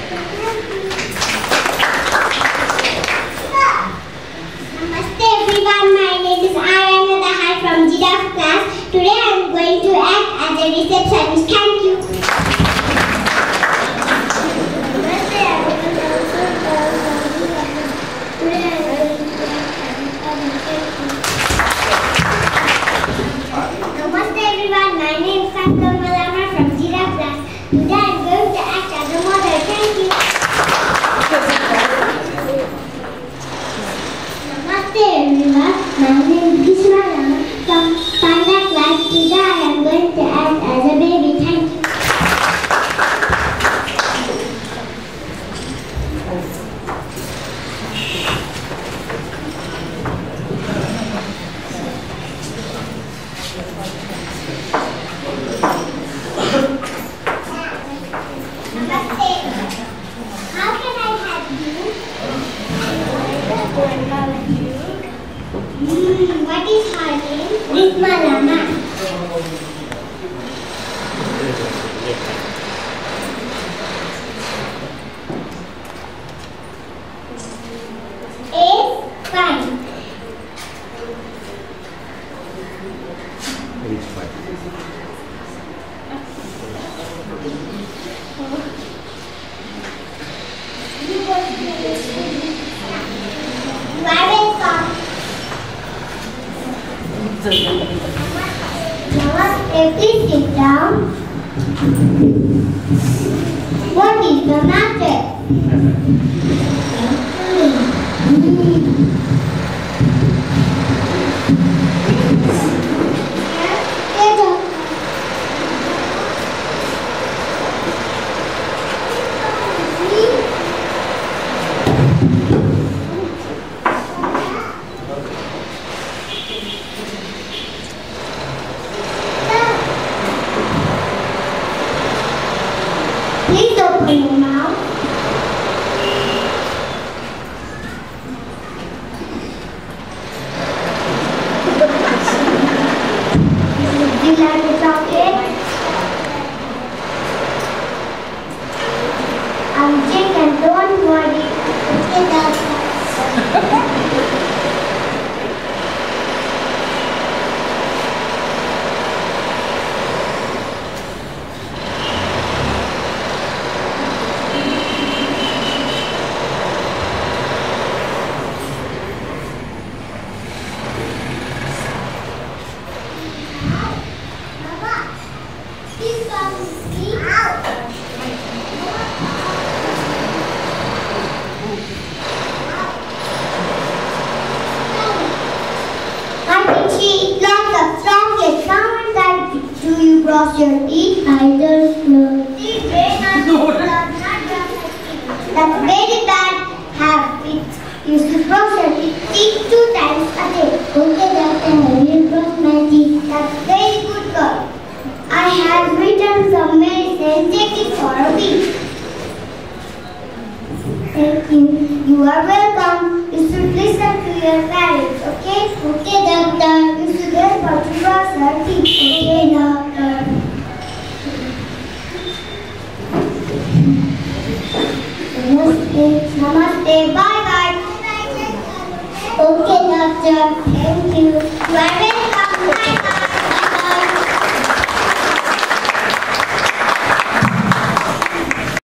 Namaste everyone, my name is Ayana from Giraffe class. Today I am going to act as a receptionist. Thank you. Namaste everyone, my name is from Giraffe class. Today I am going to act as a mother. Thank you. Namaste everyone, my name is from Panda class. Today I am going to act as a baby. Thank you. What is her name? Ritma Lama. Is fine. Namaste, please sit down. What is the matter? Please open your mouth. Would you like a chocolate? I'll check and don't worry. Okay, that's do you brush your teeth? I don't know. That's very bad habit. You should brush your teeth 2 times a day. Okay, doctor, I will brush my teeth. That's very good, girl. I have written some medicine. Take it for a week. Thank you. You are welcome. You should listen to your parents, okay? Okay, doctor. You should help to brush your teeth. Okay, doctor. Namaste. Namaste. Bye-bye. Okay, doctor.